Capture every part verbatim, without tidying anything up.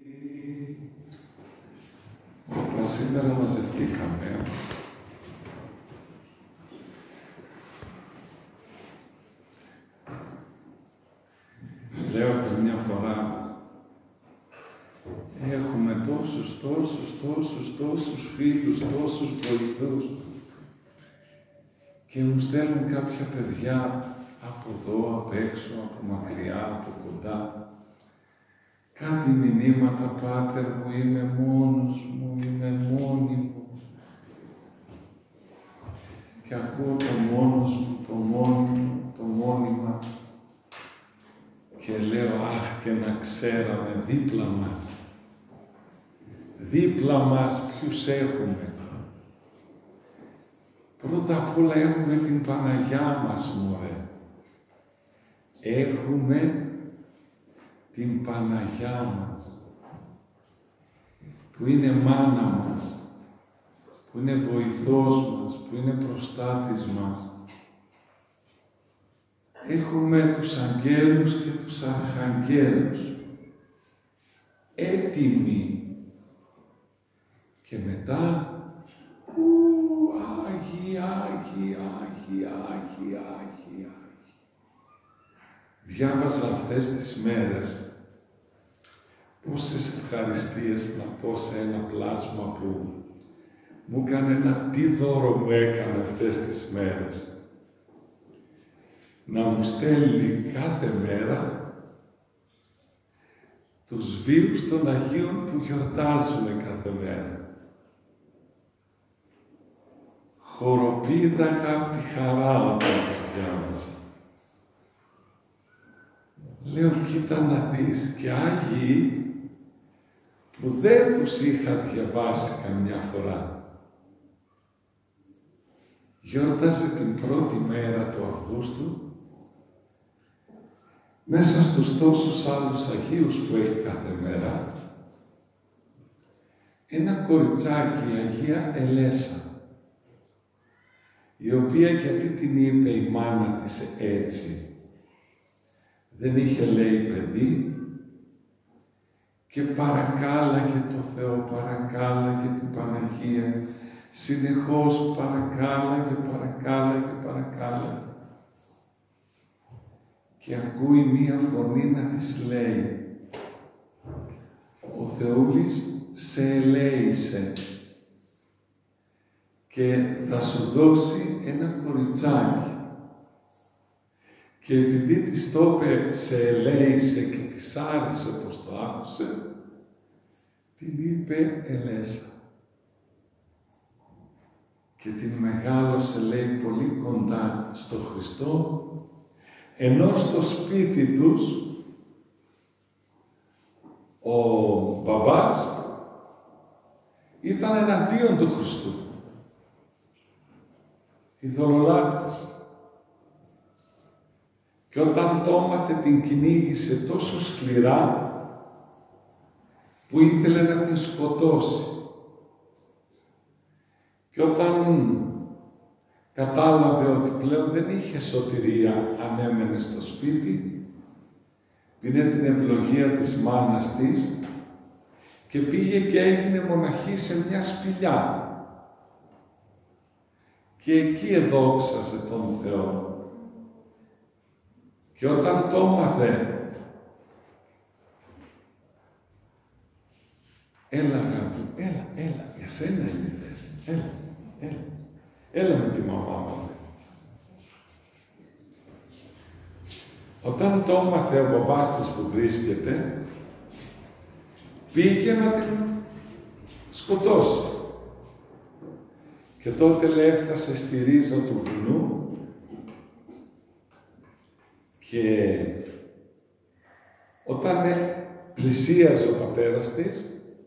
Όπως σήμερα μαζευτήκαμε, λέω καμιά φορά, έχουμε τόσους, τόσους, τόσους, τόσους φίλους, τόσους βοηθούς και μου στέλνουν κάποια παιδιά από εδώ, απ' έξω, από μακριά, από κοντά. Κάτι μηνύματα, Πάτερ μου, είμαι μόνος μου, είμαι μόνιμος. Και ακούω το μόνος μου, το μόνιμο, το μόνιμα. Και λέω, αχ, και να ξέραμε δίπλα μας. Δίπλα μας ποιους έχουμε. Πρώτα απ' όλα έχουμε την Παναγιά μας, μωρέ. Έχουμε την Παναγιά μας, που είναι μάνα μας, που είναι βοηθός μας, που είναι προστάτης μας. Έχουμε τους αγγέλους και τους αρχαγγέλους, έτοιμοι. Και μετά, ου, Άγιοι, Άγιοι, Άγιοι, Άγιοι, Άγιοι, Άγιοι. Διάβαζα αυτές τις μέρες πόσες ευχαριστίες να πω σε ένα πλάσμα που μου έκανε ένα τι δώρο μου έκανε αυτές τις μέρες. Να μου στέλνει κάθε μέρα τους βίους των Αγίων που γιορτάζουμε κάθε μέρα. Χοροπήδαγα απ' τη χαρά όταν τους διάβαζα. Λέω, κοίτα να δεις, και Άγιοι που δεν τους είχα διαβάσει καμιά φορά. Γιόρταζε την πρώτη μέρα του Αυγούστου, μέσα στους τόσους άλλους Αγίους που έχει κάθε μέρα, ένα κοριτσάκι, η Αγία Ελέσα, η οποία, γιατί την είπε η μάνα της έτσι, δεν είχε, λέει, παιδί και παρακάλαγε το Θεό, παρακάλαγε την Παναγία, συνεχώς παρακάλαγε, παρακάλαγε, παρακάλαγε. Και ακούει μία φωνή να της λέει, ο Θεούλης σε ελέησε και θα σου δώσει ένα κοριτσάκι. Και επειδή της το είπε, σε ελέησε και της άρεσε όπως το άκουσε, την είπε Ελέσα. Και την μεγάλωσε, λέει, πολύ κοντά στο Χριστό, ενώ στο σπίτι τους ο μπαμπάς ήταν εναντίον του Χριστού. Ειδωλολάτρης. Και όταν το έμαθε, την κυνήγησε τόσο σκληρά που ήθελε να την σκοτώσει. Και όταν κατάλαβε ότι πλέον δεν είχε σωτηρία αν έμενε στο σπίτι, πήρε την ευλογία της μάνας της και πήγε και έγινε μοναχή σε μια σπηλιά. Και εκεί εδόξασε τον Θεό. Και όταν το έμαθε, έλα αγάπη, έλα, έλα, για σένα είναι η θέση, έλα, έλα, έλα με τη μαμά μαζί. Όταν το έμαθε ο μπαμπάς της που βρίσκεται, πήγε να την σκοτώσει. Και τότε, λέει, έφτασε στη ρίζα του βουνού και όταν πλησίαζε ο πατέρας της,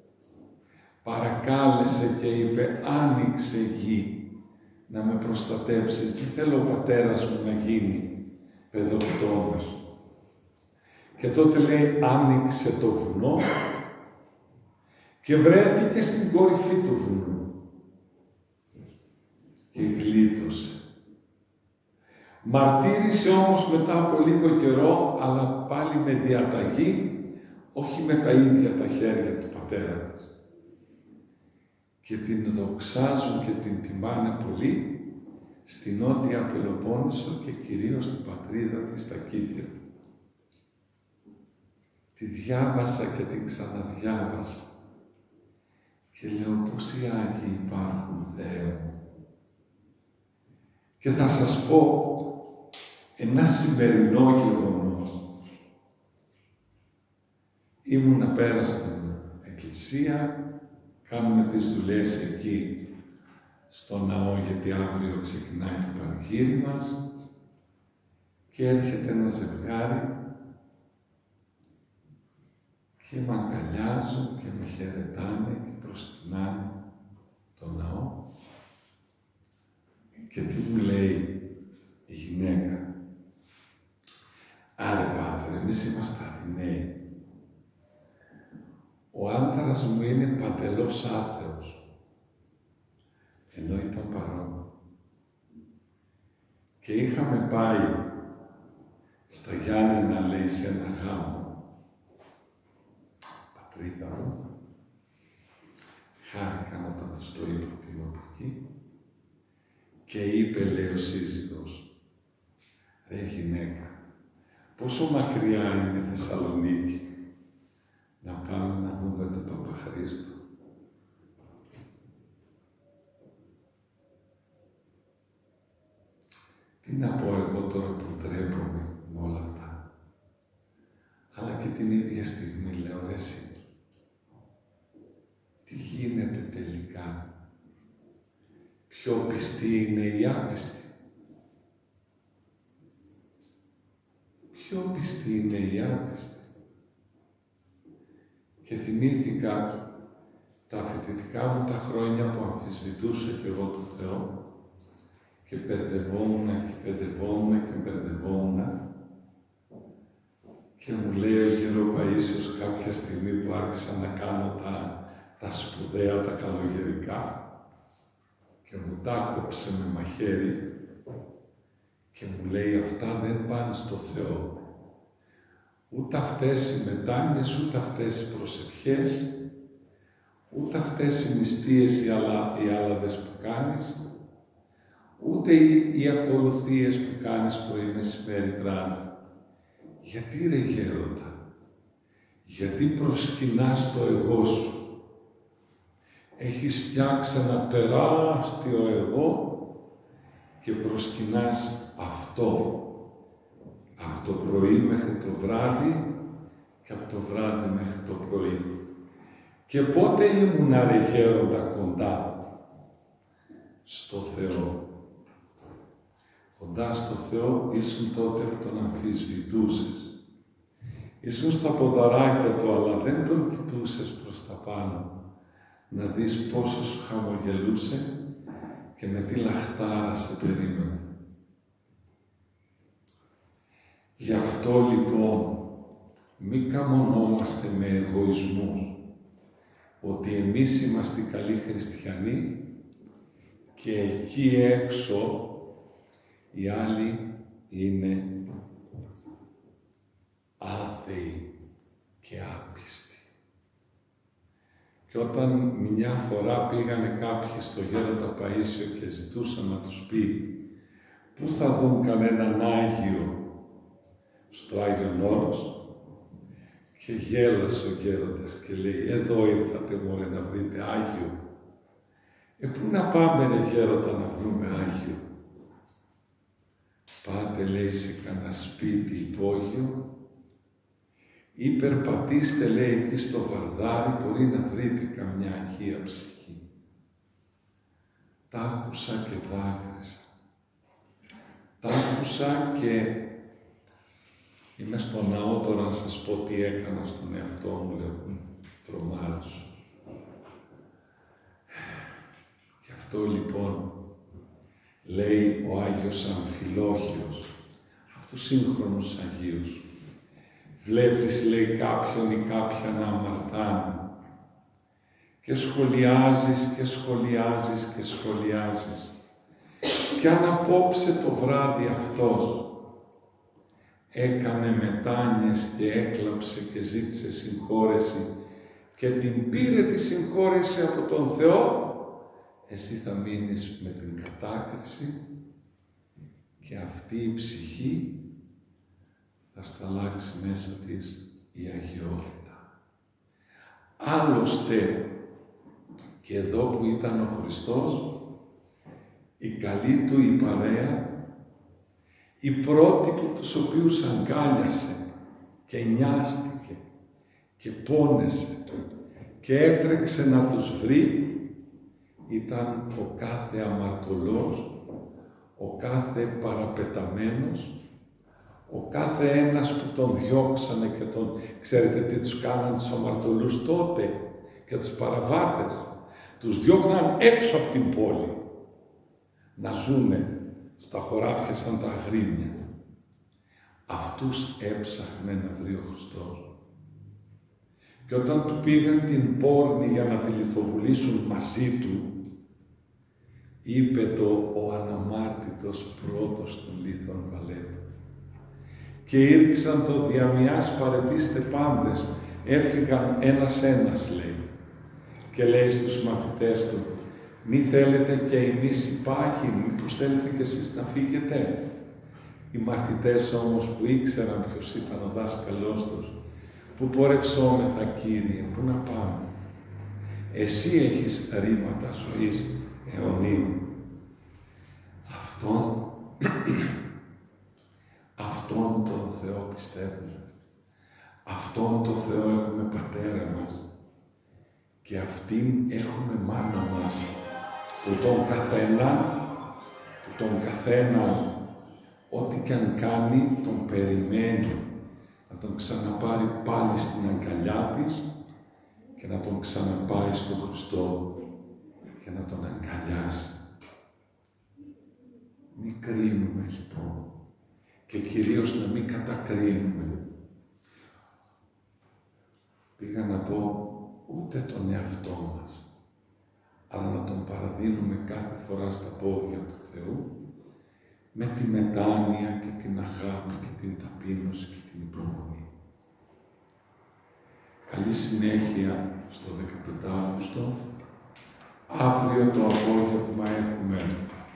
παρακάλεσε και είπε, άνοιξε γη να με προστατέψεις. Δεν θέλω ο πατέρας μου να γίνει παιδοκτόνος. Και τότε, λέει, άνοιξε το βουνό και βρέθηκε στην κορυφή του βουνού. Και γλίτωσε. Μαρτύρησε όμως μετά από λίγο καιρό, αλλά πάλι με διαταγή, όχι με τα ίδια τα χέρια του πατέρα της. Και την δοξάζουν και την τιμάνε πολύ στη Νότια Πελοπόννησο και κυρίως στην πατρίδα της, στα Κύθυρα. Τη διάβασα και την ξαναδιάβασα και λέω πόσοι Άγιοι υπάρχουν, Θεέ μου. Και θα σας πω ένα σημερινό γεγονός. Ήμουνα πέρα στην εκκλησία, κάνουμε τις δουλειές εκεί στο ναό, γιατί αύριο ξεκινάει το πανηγύρι μας και έρχεται ένα ζευγάρι και με αγκαλιάζουν και με χαιρετάνε και προσκυνάνε το ναό. Και τι μου λέει η γυναίκα? Άρε πάτερ, εμείς είμαστε Αθηναίοι. Ο άντρας μου είναι παντελώς άθεος. Ενώ ήταν παρόν. Και είχαμε πάει στα Γιάννενα, λέει, σε ένα γάμο. Πατρίδα μου. Χάρηκαν όταν τους το είπα ότι είμαι από εκεί. Και είπε, λέει ο σύζυγος, ρε γυναίκα, πόσο μακριά είναι η Θεσσαλονίκη, να πάμε να δούμε τον Παπαχρήστο. Τι να πω εγώ τώρα που τρέπομαι με όλα αυτά. Αλλά και την ίδια στιγμή λέω, ρε εσύ, τι γίνεται τελικά? Πιο πιστή είναι η άπιστη. Πιο πιστή είναι η άπιστη. Και θυμήθηκα τα φοιτητικά μου τα χρόνια που αμφισβητούσα κι εγώ το Θεό και μπερδευόμουν και μπερδευόμουν και μπερδευόμουν και μου λέει ο Γεροπαΐσιος κάποια στιγμή που άρχισα να κάνω τα, τα σπουδαία, τα καλογερικά και μου τα κόψε με μαχαίρι και μου λέει αυτά δεν πάνε στο Θεό. Ούτε αυτές οι μετάνοιες, ούτε αυτές οι προσευχές, ούτε αυτές οι νηστείες οι, αλα, οι άλαδες που κάνεις, ούτε οι, οι ακολουθίες που κάνεις πρωί, μεσημέρι, βράδυ. Γιατί ρε γέροντα, γιατί προσκυνάς το εγώ σου. Έχεις φτιάξει ένα τεράστιο εγώ και προσκυνάς αυτό από το πρωί μέχρι το βράδυ και από το βράδυ μέχρι το πρωί. Και πότε ήμουνα ρε γέροντα κοντά στο Θεό. Κοντά στο Θεό ήσουν τότε που τον αμφισβητούσες. Ήσουν στα ποδαράκια του, αλλά δεν τον κοιτούσες προς τα πάνω. Να δεις πόσο σου χαμογελούσε και με τι λαχτάρα σε περίμενε. Γι' αυτό λοιπόν μη καμονόμαστε με εγωισμούς ότι εμείς είμαστε οι καλοί χριστιανοί και εκεί έξω οι άλλοι είναι άθεοι και άπιστοι. Και όταν μια φορά πήγανε κάποιοι στο Γέροντα Παΐσιο και ζητούσαν να τους πει πού θα δουν κανέναν Άγιο στο Άγιον Όρος, και γέλασε ο Γέροντας και λέει «Εδώ ήρθατε μωρέ να βρείτε Άγιο». «Ε, πού να πάμε ρε Γέροντα να βρούμε Άγιο». «Πάτε» λέει «σε κανένα σπίτι υπόγειο ή περπατήστε» λέει «εκεί στο Βαρδάρι, μπορεί να βρείτε καμιά Αγία ψυχή». Τα άκουσα και δάκρυσα. Τα άκουσα και είμαι στο ναό τώρα να σας πω τι έκανα στον εαυτό μου, λέω, τρομάρας. Γι' αυτό λοιπόν λέει ο Άγιος Αμφιλόχιος, από τους σύγχρονους Αγίους, βλέπεις, λέει, κάποιον ή κάποια να αμαρτάνει και σχολιάζεις και σχολιάζεις και σχολιάζεις και αν απόψε το βράδυ αυτός έκανε μετάνοιες και έκλαψε και ζήτησε συγχώρεση και την πήρε τη συγχώρεση από τον Θεό, εσύ θα μείνεις με την κατάκριση και αυτή η ψυχή θα σταλάξει μέσα της η αγιότητα. Άλλωστε, και εδώ που ήταν ο Χριστός, η καλή του η παρέα, οι πρώτοι που τους οποίους αγκάλιασε και νοιάστηκε και πόνεσε και έτρεξε να τους βρει, ήταν ο κάθε αμαρτωλός, ο κάθε παραπεταμένος, ο κάθε ένας που τον διώξανε και τον... Ξέρετε τι τους κάναν τους αμαρτωλούς τότε και τους παραβάτες. Τους διώχναν έξω από την πόλη να ζούνε στα χωράφια σαν τα αγρίμια. Αυτούς έψαχνε να βρει ο Χριστός. Και όταν του πήγαν την πόρνη για να τη λιθοβουλήσουν μαζί του, είπε το ο αναμάρτητος πρώτος των λίθων βαλέτων. Και ήρξαν το διαμιάς παρετήστε πάντες, έφυγαν ένας-ένας, λέει. Και λέει στους μαθητές του, μη θέλετε και εμείς οι πάγοι, μήπως θέλετε και εσείς να φύγετε. Οι μαθητές όμως που ήξεραν ποιος ήταν ο δάσκαλός τους, που πορευσόμεθα, Κύριε, πού να πάμε. Εσύ έχεις ρήματα ζωής αιωνίου. Αυτόν, αυτόν τον Θεό πιστεύουμε. Αυτόν τον Θεό έχουμε πατέρα μας. Και αυτήν έχουμε μάνα μας, που τον καθένα, που τον καθένα, ό,τι και αν κάνει, τον περιμένει να τον ξαναπάρει πάλι στην αγκαλιά της και να τον ξαναπάει στον Χριστό και να τον αγκαλιάσει. Μην κρίνουμε λοιπόν και κυρίως να μην κατακρίνουμε. Πήγα να πω ούτε τον εαυτό μας, αλλά να τον παραδίνουμε κάθε φορά στα πόδια του Θεού με τη μετάνοια και την αγάπη και την ταπείνωση και την υπομονή. Καλή συνέχεια στο δεκαπέντε Αύγουστο. Αύριο το απόγευμα έχουμε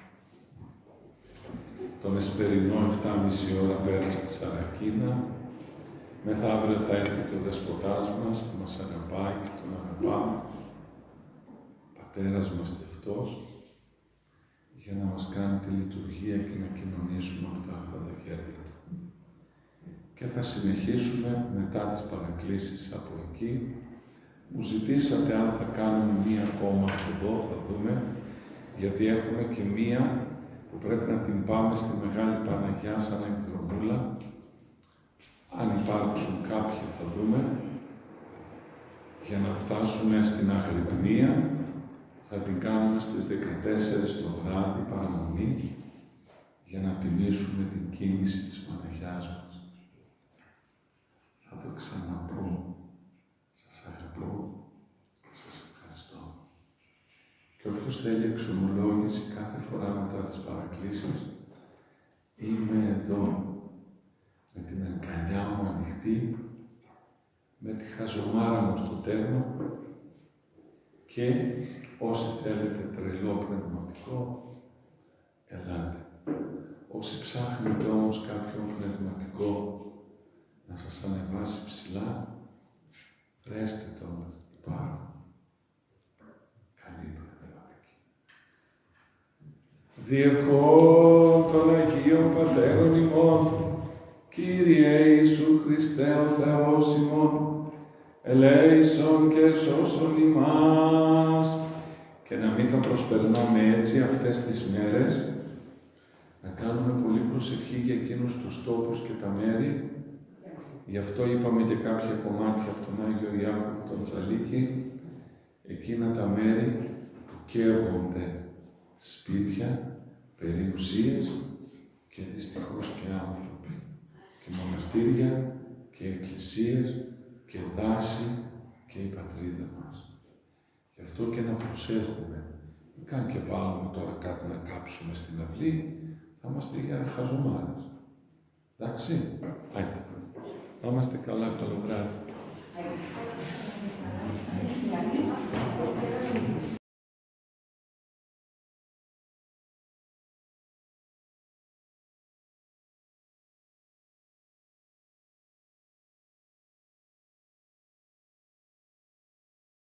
τον εσπερινό εφτά και μισή ώρα πέρα στη Σαρακίνα. Μεθαύριο θα έρθει και ο Δεσποτάς μας που μας αγαπάει και τον αγαπάμε, Πατέρας μας τευτός, για να μας κάνει τη λειτουργία και να κοινωνήσουμε από τα άγραφα χέρια του. Και θα συνεχίσουμε μετά τις παρακλήσεις από εκεί. Μου ζητήσατε αν θα κάνουμε μία ακόμα εδώ, θα δούμε, γιατί έχουμε και μία που πρέπει να την πάμε στη Μεγάλη Παναγιά σαν εκδρομούλα. Αν υπάρξουν κάποιοι θα δούμε, για να φτάσουμε στην Αγρυπνία, θα την κάνουμε στις δεκατέσσερις το βράδυ παραμονή, για να τιμήσουμε την κίνηση της Παναγιάς μας. Θα το ξαναπώ. Σας αγαπώ και σας ευχαριστώ. Και όποιος θέλει εξομολόγηση κάθε φορά μετά τις παρακλήσεις, είμαι εδώ, με την αγκαλιά μου ανοιχτή, με τη χαζομάρα μου στο τέρμα και όσοι θέλετε τρελό πνευματικό, ελάτε. Όσοι ψάχνετε όμως κάποιον πνευματικό να σας ανεβάσει ψηλά, βρέστε τον πάνω. Καλή πνευματική. Διευχών των Αγίων Πατέρων ημών, Κύριε Ιησού Χριστέ ο Θεός ημών, ελέησον και σώσον ημάς. Και να μην τα προσπερνάμε έτσι αυτές τις μέρες, να κάνουμε πολύ προσευχή για εκείνους τους τόπους και τα μέρη. Γι' αυτό είπαμε και κάποια κομμάτια από τον Άγιο Ιάκωβο τον Τσαλίκη, εκείνα τα μέρη που καίγονται σπίτια, περιουσίες και δυστυχώς και άνθρωποι, και μοναστήρια και εκκλησίες και δάση και η πατρίδα μας. Γι' αυτό και να προσέχουμε. Μην καν και βάλουμε τώρα κάτι να κάψουμε στην αυλή, θα είμαστε για χαζομάρες. Εντάξει, άιτε. Να είμαστε καλά, καλό βράδυ.